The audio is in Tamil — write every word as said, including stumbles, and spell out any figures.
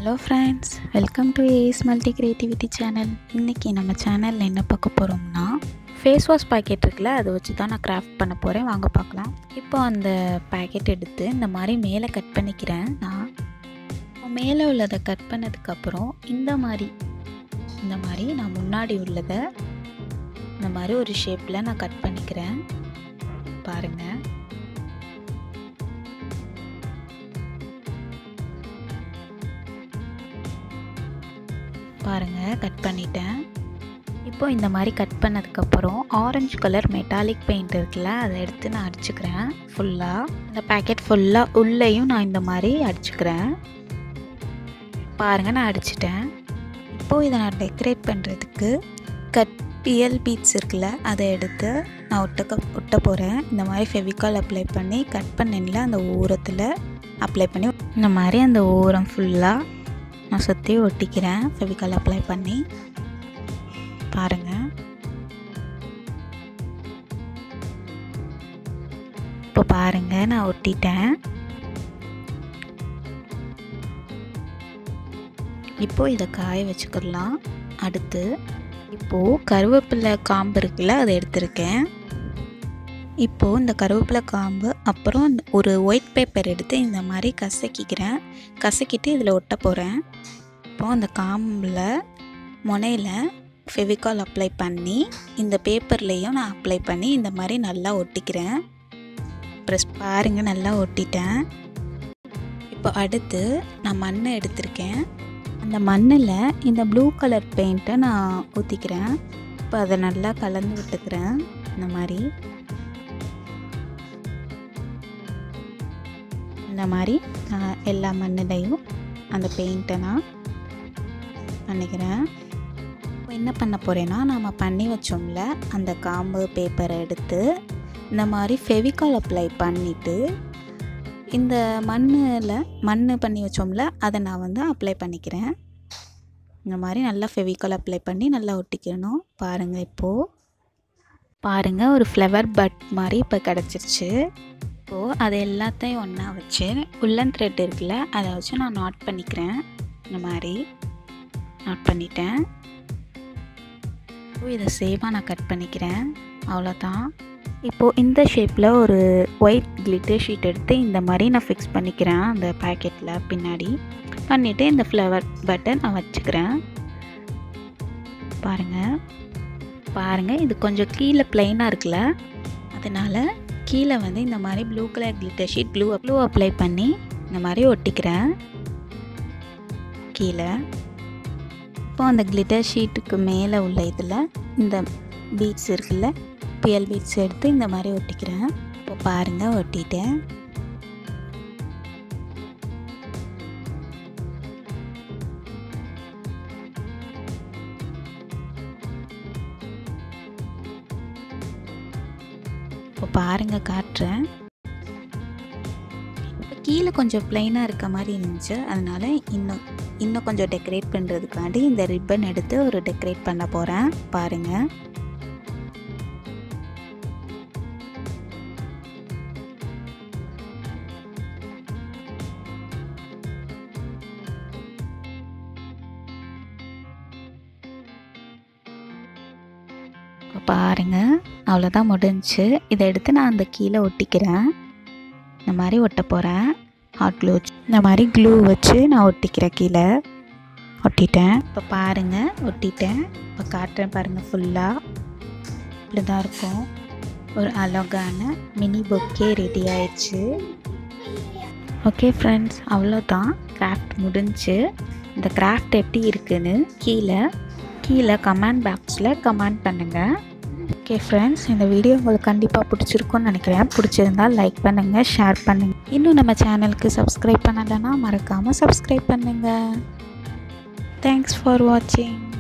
Hello friends, welcome to ace multi creativity channel. இன்றைக்கி நம்ம சேனலில் என்ன பார்க்க போகிறோம்னா, ஃபேஸ் வாஷ் பாக்கெட் இருக்குல்ல, அதை வச்சு தான் நான் கிராஃப்ட் பண்ண போகிறேன். வாங்க பார்க்கலாம். இப்போ அந்த பேக்கெட் எடுத்து இந்த மாதிரி மேலே கட் பண்ணிக்கிறேன். நான் மேலே உள்ளதை கட் பண்ணதுக்கப்புறம் இந்த மாதிரி இந்த மாதிரி நான் முன்னாடி உள்ளதை இந்த மாதிரி ஒரு ஷேப்பில் நான் கட் பண்ணிக்கிறேன். பாருங்கள், பாருங்கள் கட் பண்ணிட்டேன். இப்போ இந்த மாதிரி கட் பண்ணதுக்கப்புறம் ஆரஞ்சு கலர் மெட்டாலிக் பெயிண்ட் இருக்குல்ல, அதை எடுத்து நான் அடிச்சுக்கிறேன். ஃபுல்லாக இந்த பேக்கெட் ஃபுல்லாக உள்ளேயும் நான் இந்த மாதிரி அடிச்சுக்கிறேன். பாருங்கள், நான் அடிச்சிட்டேன். இப்போது இதை நான் டெக்கரேட் பண்ணுறதுக்கு கட் பிஎல் பீட்ஸ் இருக்குல்ல, அதை எடுத்து நான் ஒட்ட ஒட்ட போகிறேன். இந்த மாதிரி ஃபெவிகால் அப்ளை பண்ணி கட் பண்ணில அந்த ஓரத்தில் அப்ளை பண்ணி இந்த மாதிரி அந்த ஓரம் ஃபுல்லாக நான் சுற்றி ஒட்டிக்கிறேன் ஃபெவிகால் அப்ளை பண்ணி. பாருங்கள், இப்போ பாருங்கள் நான் ஒட்டிட்டேன். இப்போ இதை காய வச்சுக்கலாம். அடுத்து இப்போது கருவேப்பிலை காம்பு இருக்குல்ல, அதை எடுத்திருக்கேன். இப்போது இந்த கருவேப்பிலை காம்பு அப்புறம் ஒரு ஒயிட் பேப்பர் எடுத்து இந்த மாதிரி கசக்கிக்கிறேன். கசக்கிட்டு இதில் ஒட்ட போகிறேன். இப்போது அந்த காம்பில் முனையில் ஃபெவிகால் அப்ளை பண்ணி இந்த பேப்பர்லேயும் நான் அப்ளை பண்ணி இந்த மாதிரி நல்லா ஒட்டிக்கிறேன். ப்ரெஸ் பாருங்கள், நல்லா ஒட்டிட்டேன். இப்போ அடுத்து நான் மண்ணை எடுத்திருக்கேன். அந்த மண்ணில் இந்த ப்ளூ கலர் பெயிண்ட்டை நான் ஊற்றிக்கிறேன். இப்போ அதை நல்லா கலந்து விட்டுக்கிறேன். இந்த மாதிரி இந்த மாதிரி நான் எல்லா மண்ணிலையும் அந்த பெயிண்ட்டை நான் பண்ணிக்கிறேன். இப்போ என்ன பண்ண போகிறேன்னா, நாம் பண்ணி வச்சோம்ல அந்த காம்பு பேப்பரை எடுத்து இந்த மாதிரி ஃபெவிகால் அப்ளை பண்ணிவிட்டு இந்த மண்ணில் மண் பண்ணி வச்சோம்ல அதை நான் வந்து அப்ளை பண்ணிக்கிறேன். இந்த மாதிரி நல்லா ஃபெவிகால் அப்ளை பண்ணி நல்லா ஒட்டிக்கணும். பாருங்கள், இப்போது பாருங்கள் ஒரு ஃப்ளவர் பட் மாதிரி இப்போ கிடச்சிருச்சு. இப்போது அதை எல்லாத்தையும் ஒன்றா வச்சு உல்லன் த்ரெட் இருக்குல்ல, அதை வச்சு நான் நாட் பண்ணிக்கிறேன். இந்த மாதிரி நாட் பண்ணிட்டேன். இப்போது இதை சேவாக நான் கட் பண்ணிக்கிறேன். அவ்வளோதான். இப்போது இந்த ஷேப்பில் ஒரு ஒயிட் கிளிட்டர் ஷீட் எடுத்து இந்த மாதிரி நான் ஃபிக்ஸ் பண்ணிக்கிறேன். அந்த பேக்கெட்டில் பின்னாடி பண்ணிவிட்டு இந்த ஃப்ளவர் பட்டன் நான் வச்சுக்கிறேன். பாருங்கள் பாருங்கள் இது கொஞ்சம் கீழே ப்ளைனாக இருக்குல்ல, அதனால் கீழே வந்து இந்த மாதிரி blue colour glitter sheet blue blue apply பண்ணி இந்த மாதிரி ஒட்டிக்கிறேன் கீழே. இப்போ அந்த கிளிட்டர் ஷீட்டுக்கு மேலே உள்ள இதில் இந்த பீட்ஸ் இருக்குல்ல, பிஎல் பீட்ஸ் எடுத்து இந்த மாதிரி ஒட்டிக்கிறேன். இப்போ பாருங்கள், ஒட்டிட்டேன். இப்போ பாருங்கள், காட்டுறேன். இப்போ கீழே கொஞ்சம் ப்ளைனாக இருக்க மாதிரி இருந்துச்சு, அதனால் இன்னும் இன்னும் கொஞ்சம் டெக்கரேட் பண்ணுறதுக்காண்டி இந்த ரிப்பன் எடுத்து ஒரு டெக்கரேட் பண்ண போகிறேன். பாருங்கள், பாருங்கள் அவ்வளோதான் முடிஞ்சிச்சு. இதை எடுத்து நான் அந்த கீழே ஒட்டிக்கிறேன். இந்த மாதிரி ஒட்ட போகிறேன். ஹாட் க்ளூ இந்த மாதிரி க்ளூ வச்சு நான் ஒட்டிக்கிறேன். கீழே ஒட்டிட்டேன். இப்போ பாருங்கள், ஒட்டிட்டேன். இப்போ காட்டுறேன் பாருங்கள். ஃபுல்லாக இப்படி தான் இருக்கும். ஒரு அழகான மினி பொக்கே ரெடி ஆயிடுச்சு. ஓகே ஃப்ரெண்ட்ஸ், அவ்வளோதான், கிராஃப்ட் முடிஞ்சு. இந்த கிராஃப்ட் எப்படி இருக்குன்னு கீழே கீழே கமெண்ட் பாக்ஸில் கமெண்ட் பண்ணுங்கள். ஓகே ஃப்ரெண்ட்ஸ், இந்த வீடியோ உங்களுக்கு கண்டிப்பாக பிடிச்சிருக்குன்னு நினைக்கிறேன். பிடிச்சிருந்தால் லைக் பண்ணுங்கள், ஷேர் பண்ணுங்கள். இன்னும் நம்ம சேனலுக்கு சப்ஸ்கிரைப் பண்ணலைன்னா மறக்காமல் சப்ஸ்கிரைப் பண்ணுங்கள். தேங்க்ஸ் ஃபார் வாட்சிங்.